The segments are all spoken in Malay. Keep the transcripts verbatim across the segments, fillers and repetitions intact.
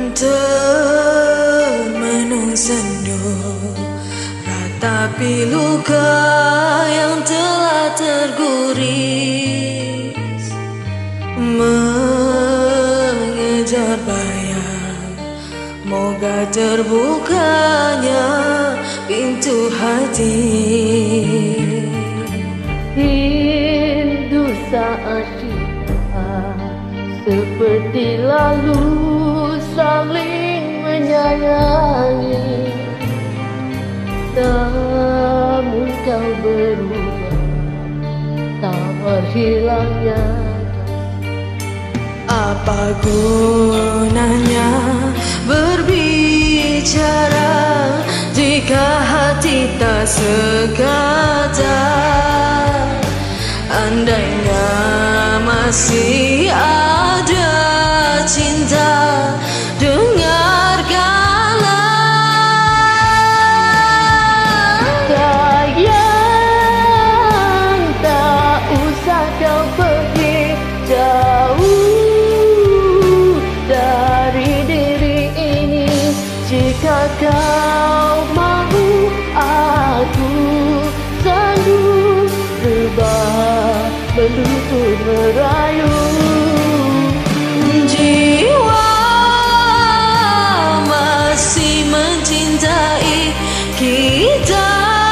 Termenung sendu ratapi luka yang telah terguris, mengejar bayang, moga terbukanya pintu hati. Rindu saat kita seperti lalu saling menyayangi, namun kau berubah, tak hilangnya. Apa gunanya berbicara jika hati tak sekata? Andainya masih ada cinta, dengarkanlah. Sayang, tak usah kau pergi jauh dari diri ini. Jika kau mahu, aku sanggup rebah menuntut merayu. Jiwa masih mencintai kita,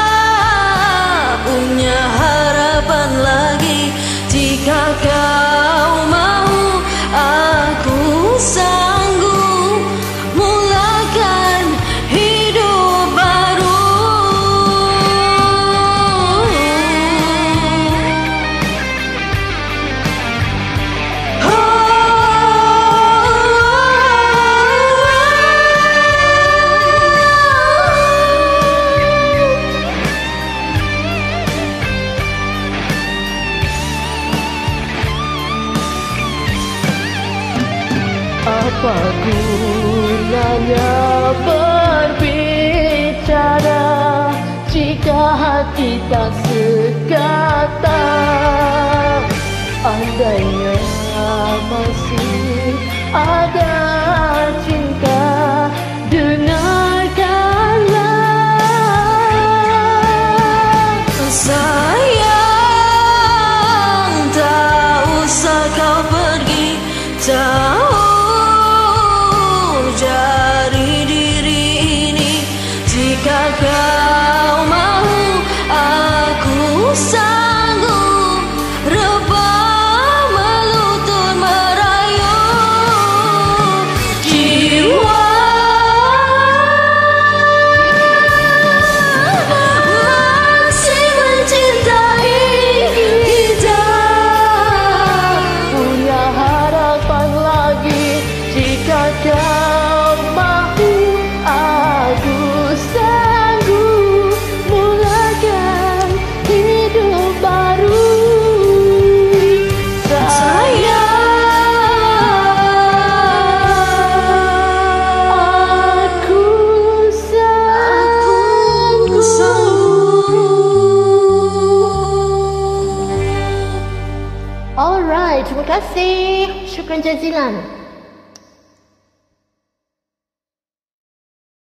punya harapan lagi. Jika kau mau, aku sanggup mulakan hidup baru. Apa gunanya berbicara jika hati tak sekata? Andainya masih ada cinta, dengarkanlah. Sayang, tak usah kau pergi jauh dari diri ini. Jika kau mau, aku sanggup rebah melutut merayu. Jiwa masih mencintai kita, punya harapan lagi. Jika kau mahu, aku sanggup mulakan hidup baru. Sayang, aku sanggup. Alright, terima kasih. Syukran jazilan.